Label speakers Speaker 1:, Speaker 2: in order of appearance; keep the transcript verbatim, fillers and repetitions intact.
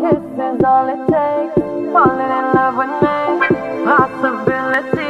Speaker 1: kiss is all it takes. Falling in love with me, possibility.